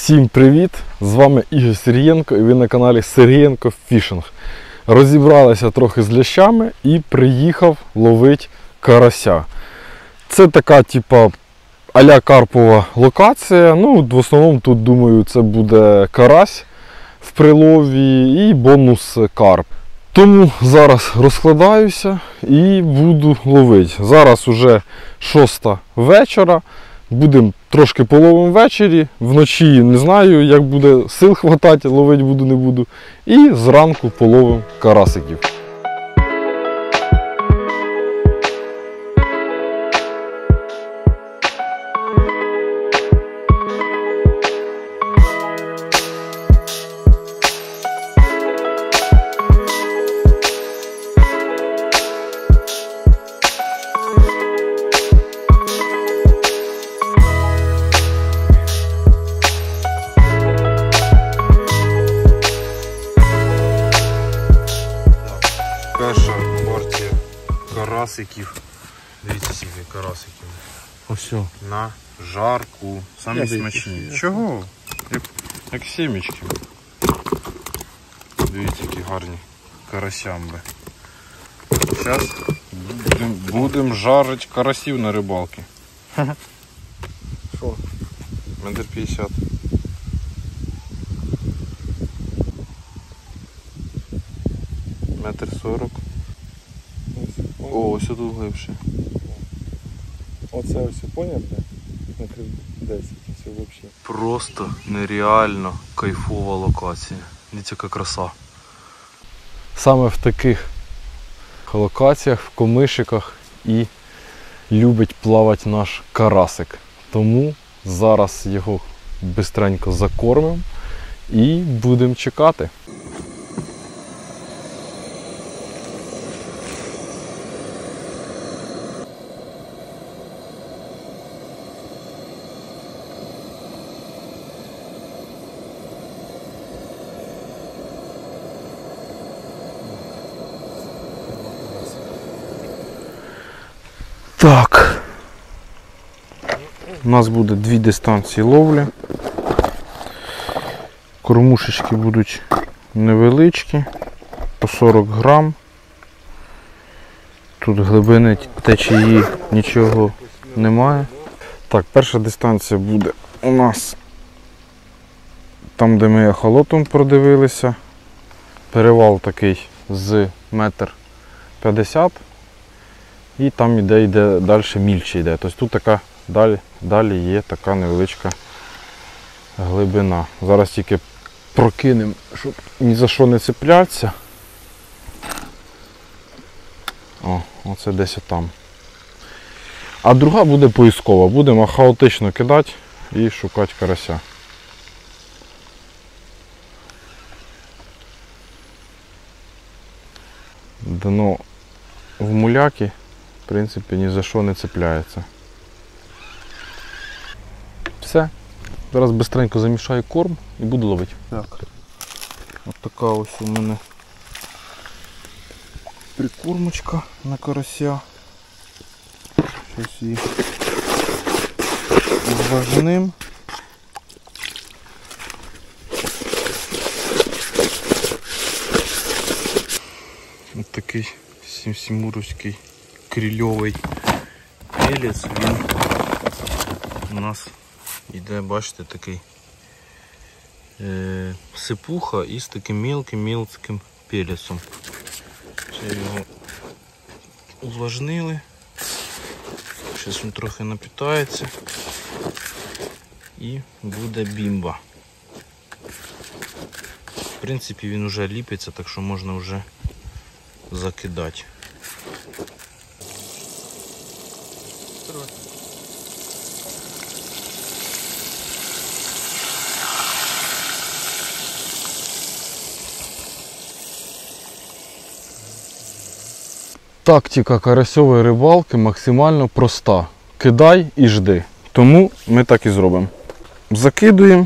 Всім привіт! З вами Ігор Сергієнко і ви на каналі Сергієнко Фішинг. Розібралися трохи з лящами і приїхав ловити карася. Це така типа а-ля карпова локація. Ну, в основному тут, думаю, це буде карась в прилові і бонус карп. Тому зараз розкладаюся і буду ловити. Зараз уже 6 вечора. Будемо трошки половимо ввечері, вночі не знаю, як буде сил хватати, ловити буду, не буду. І зранку половимо карасиків. Перша партія карасиків. Дивіться, скільки карасиків. Ось. На жарку. Самі смачні. Чого? Як сімечки. Дивіться, які гарні карасямби. Зараз будемо жарити карасів на рибалки. Що? 1,50 м. Метр 40. О, ось тут глибше. Оце ось, поняв, де? Метрів 10 і все взагалі. Просто нереально кайфова локація. Дивіться, яка краса. Саме в таких локаціях, в комишиках і любить плавати наш карасик. Тому зараз його бистренько закормимо і будемо чекати. Так, у нас буде 2 дистанції ловлі. Кормушечки будуть невеличкі, по 40 грам. Тут глибини течії нічого немає. Так, перша дистанція буде у нас там, де ми ехолотом продивилися. Перевал такий з 1,50 м. І там йде далі мільче йде. Тобто тут така далі є така невеличка глибина. Зараз тільки прокинемо, щоб ні за що не цеплятися. О, оце десь там. А друга буде поискова. Будемо хаотично кидати і шукати карася. Дно в муляки. В принципі, ні за що не цепляється. Все. Зараз швидко замішаю корм і буду ловити. Так. Ось така ось у мене прикормочка на карася. Щось її зважним. Ось такий сімсімуровський крильовий пелець, він у нас йде, бачите, такий сипуха із таким мілким пелецом. Це його увлажнили, зараз він трохи напітається і буде бімба. В принципі, він вже ліпиться, так що можна вже закидати. Тактика карасьової рибалки максимально проста. Кидай і жди. Тому ми так і зробимо. Закидуємо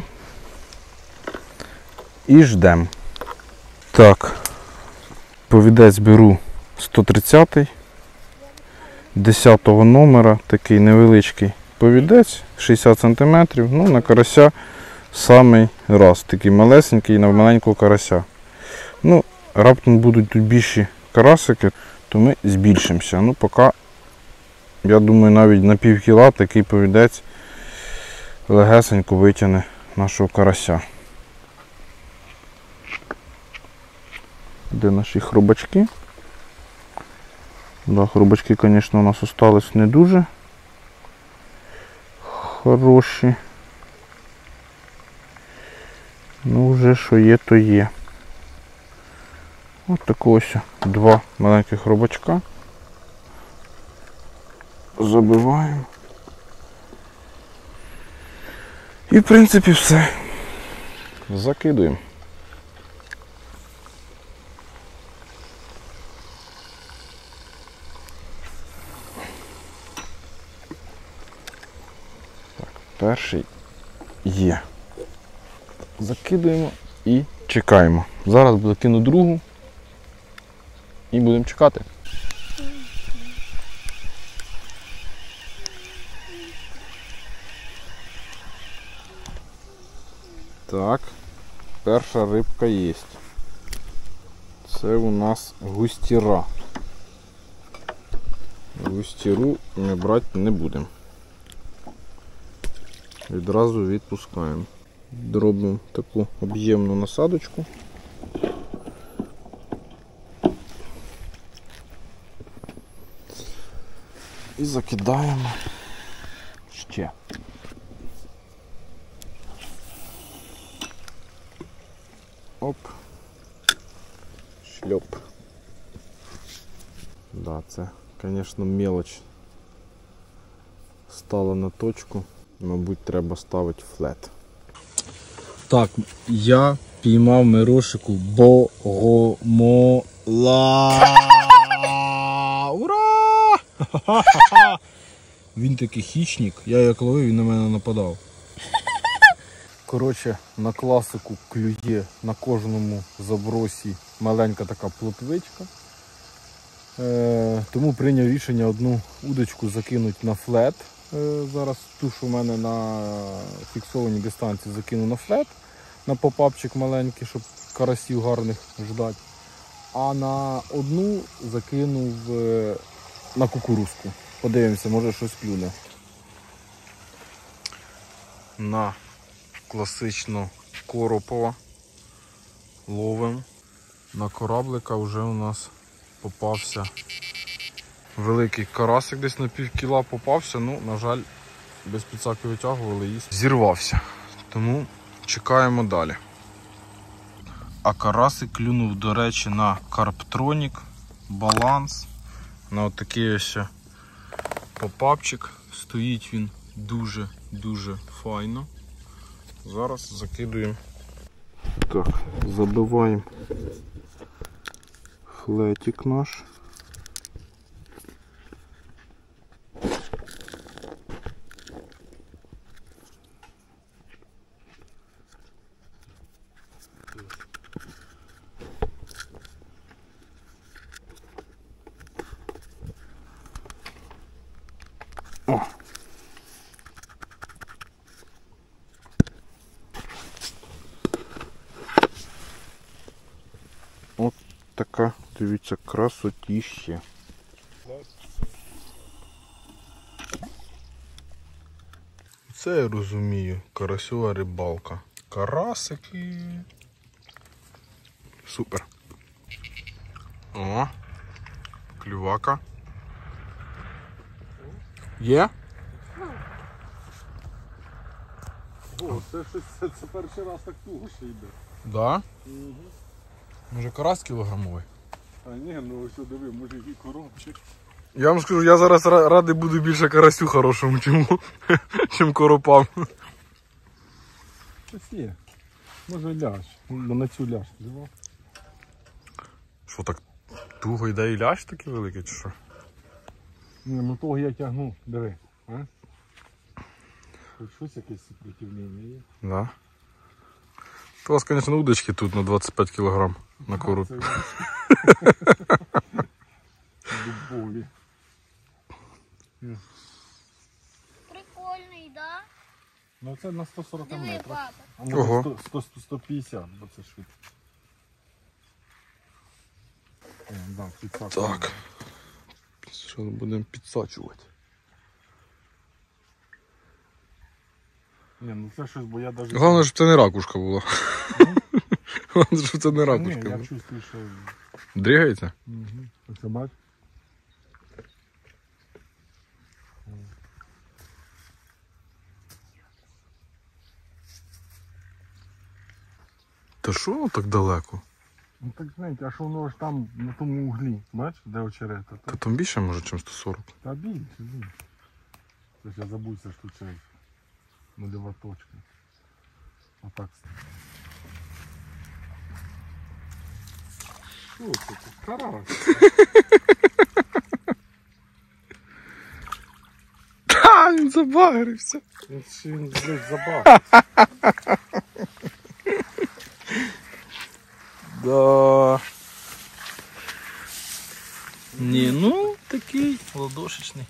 і ждемо. Так, повідець беру 130-й, 10-го номера, такий невеличкий повідець, 60 см, ну на карася самий раз. Такий малесенький на маленького карася. Ну, раптом будуть тут більші карасики, то ми збільшимося. Ну, поки, я думаю, навіть на пів кіла такий повідець легесенько витягне нашого карася. Де наші хробачки? Да, хробачки, звісно, у нас остались не дуже хороші. Ну, вже що є, то є. Ось такого ось 2 маленьких хробачка. Забиваємо. І, в принципі, все. Закидуємо. Так, перший є. Закидуємо і чекаємо. Зараз закину другу і будемо чекати. Так, перша рибка є. Це у нас густіра. Густіру ми брати не будемо. Відразу відпускаємо. Робимо таку об'ємну насадочку. І закидаємо ще. Оп. Шльоп. Да, це, звісно, мелоч стала на точку. Мабуть, треба ставити флет. Так, я піймав мирошику богомола. Ура! Він такий хищник, я як ловив, він на мене нападав. Коротше, на класику клює на кожному забросі маленька така плотвичка. Тому прийняв рішення одну удочку закинути на флет. Зараз ту, що в мене на фіксованій дистанції, закину на флет, на попапчик маленький, щоб карасів гарних ждати. А на одну закинув на кукурузку. Подивимося, може щось клюне. На класично коропова ловим. На кораблика вже у нас попався великий карасик, десь на пів кіла попався, ну, на жаль, без підсаки витягували і зірвався. Тому чекаємо далі. А карасик клюнув, до речі, на карптронік, баланс, на отакий ось попапчик. Стоїть він дуже файно. Зараз закидуємо. Так, забиваємо флетик наш. О. От така, дивіться, красотіще. Це я розумію, карасьова рибалка. Карасики. Супер. О, клювака. Є? О, це перший раз так туго ще йде. Да? Може карась кілограмовий? А ні, ну що диви, може і коробчик. Я вам скажу, я зараз радий буду більше карасю хорошому, чим коропам. Щось є. Може ляж, бо на цю ляж взяв. Що так туго йде і лящ такий великий, чи що? Ні, ну того я тягну, диви. А? Хоч щось якесь супротивлення є. Да. У вас, звісно, удочки тут на 25 кг на короб. Прикольний, да? Ну це на 140 Диви, метрів. папа. А може Ого. 150, бо це швидко. Да, підсак. Так. Що будемо підсачувати. Ні, ну це щось, бо я навіть... Головне, щоб це не ракушка була. Головне, щоб це не Ні, ракушка я була. чувствую, що... Дригається? Угу. Оце бач? Та що воно так далеко? Ну так знаєте, а що воно ж там на тому углі, бач, де очерета? Та там більше може, ніж 140. Та більше. Це ж я забувся, що це нульова точка. Отак. Що це тут? Карась. Та, він забагрився. Він десь забав. Да. Ні, ну такий ладошечний.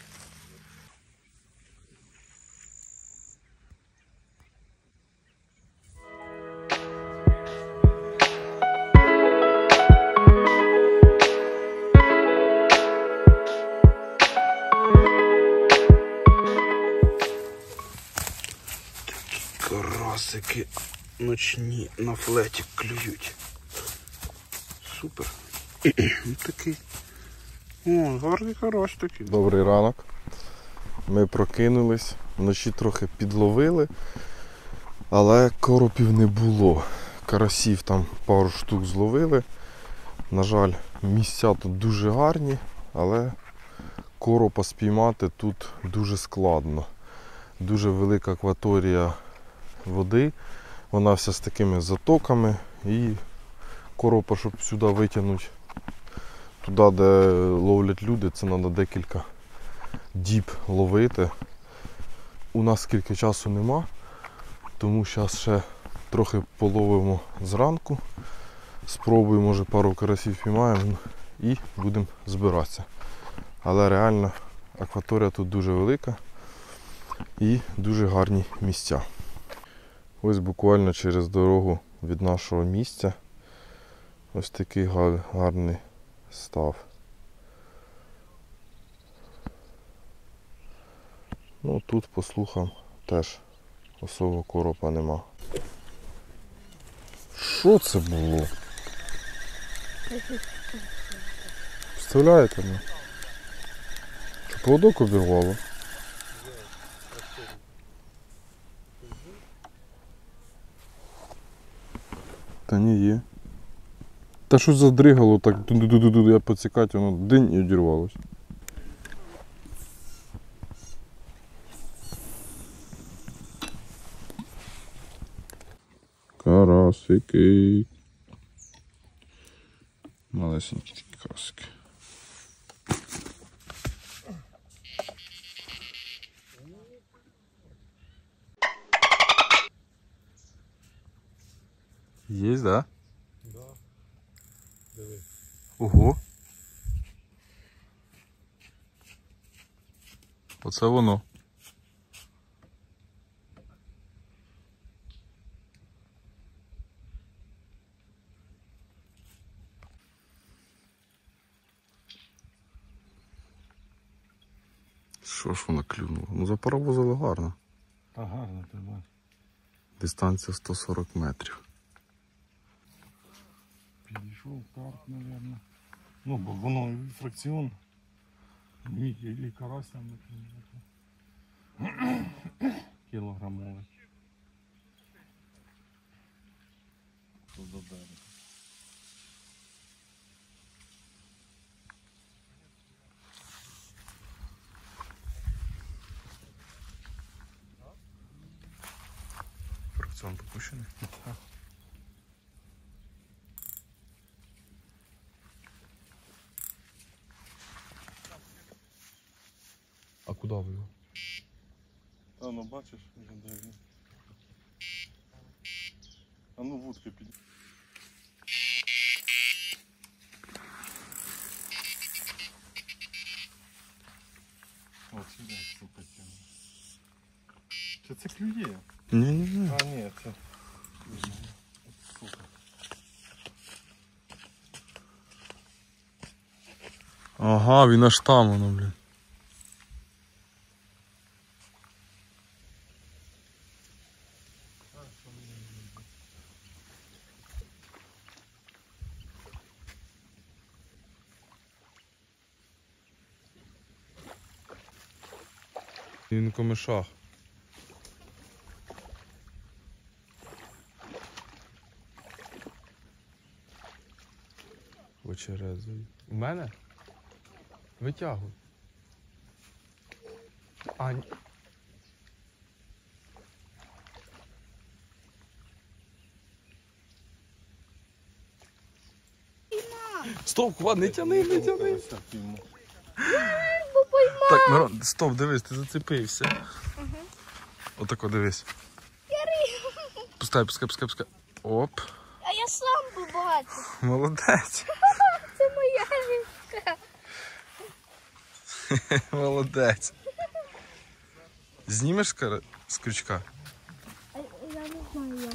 Карасики ночні на флеті клюють. Супер. Такий. О, гарний карась такий. Добрий ранок. Ми прокинулись, вночі трохи підловили, але коропів не було. Карасів там пару штук зловили. На жаль, місця тут дуже гарні, але коропа спіймати тут дуже складно. Дуже велика акваторія води, вона вся з такими затоками, і коропа, щоб сюди витягнути, туди, де ловлять люди, це треба декілька діб ловити. У нас скільки часу нема, тому зараз ще трохи половимо зранку, спробуємо, може пару карасів піймаємо і будемо збиратися. Але реально акваторія тут дуже велика і дуже гарні місця. Ось буквально через дорогу від нашого місця ось такий гарний став. Ну тут, по слухам, теж особо коропа нема. Що це було? Представляєте? Ну? Що, поводок обірвало? Та ні, є. Та щось задригало, так я поцікати, воно день і одірвалося. Карасики. Малесенькі такі карасики. Є, да? Да. Диви. Ого. Оце воно. Що ж вона клюнула? Ну запаровозила гарно. Та гарно ти бачиш. Дистанція 140 метрів. Підійшов карп, мабуть. Ну, бо воно фракціон. Ні, і карася кілограмовий. Тут до берега. Фракціон попущений? А куди ви його? Та ну бачиш, вже де він. А ну вудки під. О, сюди, сука, тягне. Чи це клює? Ні-ні-ні. А, ні, це. Супер. Ага, він аж там воно, блін. Він в комишах. Очерезуй. У мене? Витягуй. А, ні. Стоп, хват, не тяни, не тяни. Так, Мирон, стоп, дивись, ти зацепився. Отако, дивись. Пускай, пускай, пускай, пускай. Оп. А я сам побачив. Молодець. Це моя рибка. Молодець. Знімеш з крючка? Я не знаю як.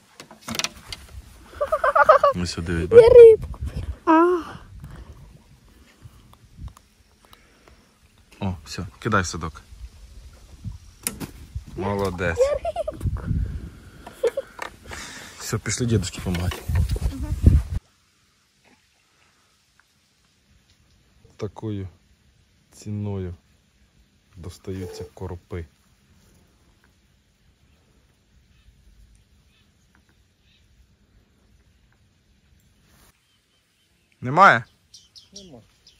Ну сюди, Я бачиш? рибку. А. О, все, кидай в садок. Молодець. Все, пішли дідушки допомагати. Такою ціною достаються коропи. Немає? Нема.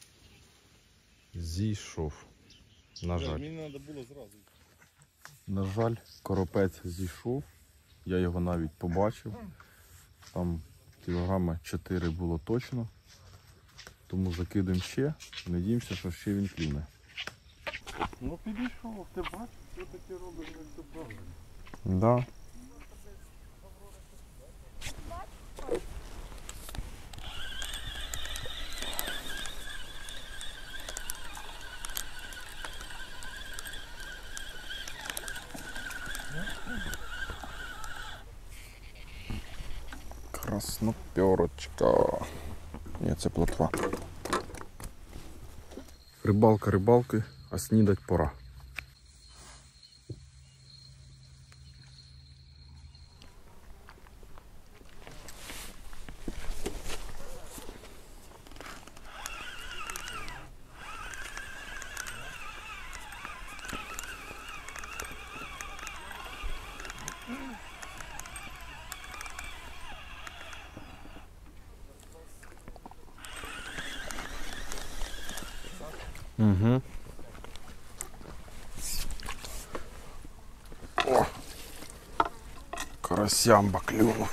Зійшов. На жаль. Мені треба було зразу. На жаль, коропець зійшов. Я його навіть побачив. Там кілограма 4 було точно. Тому закидуємо ще. Надіємося, що ще він клюне. Ну підійшов, ти бачиш, що таке робиш, як це правильно. Да. Красноперочка. Ні, це плотва. Рибалка рибалки, а снідать пора. Угу. О! Карасямба клюнув.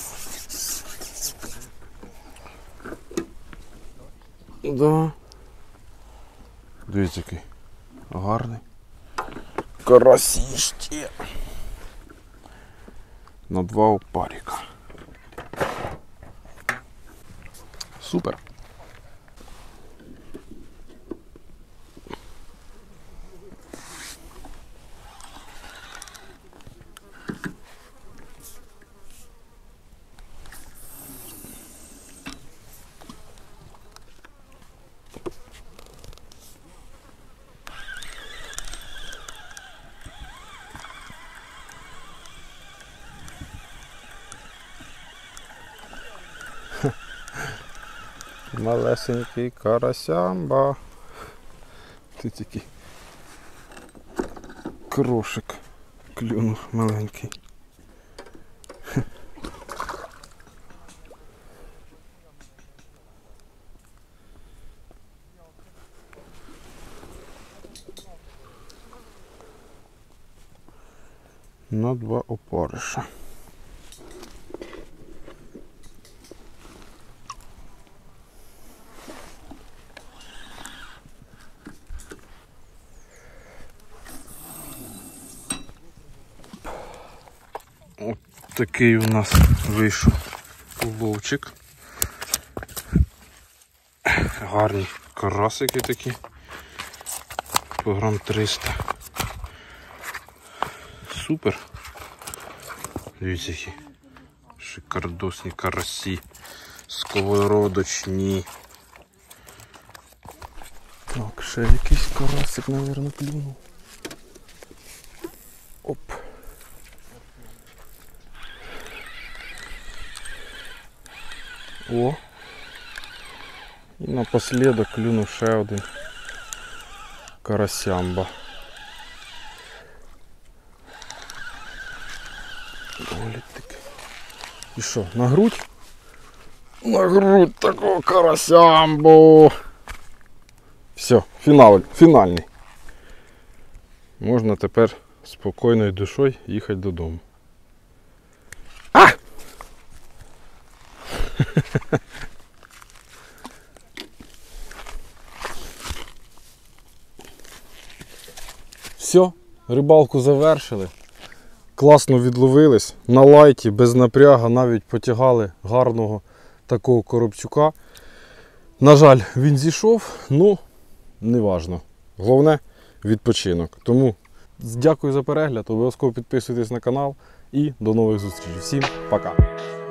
Да. Дивіться, який гарний. Карасіще. На 2 опарика. Супер. Малесенький карасямба. Ти такий крошик клюнув маленький. На 2 опариша. От такий у нас вийшов уловчик. Гарні карасики такі. По грам 300. Супер. Дивіться, які шикардосні карасі, сковородочні. Так, ще якийсь карасик, мабуть, клюнув. Оп. О. І напослідок клюнув ще один карасямба. Доволі таки. І що, на грудь? На грудь такого карасямбу. Все, фінальний. Можна тепер спокійною душою їхати додому. Все, рибалку завершили. Класно відловились. На лайті, без напряга, навіть потягали гарного такого коробчука. На жаль, він зійшов, ну, неважно. Головне відпочинок. Тому дякую за перегляд, обов'язково підписуйтесь на канал і до нових зустрічей. Всім пока!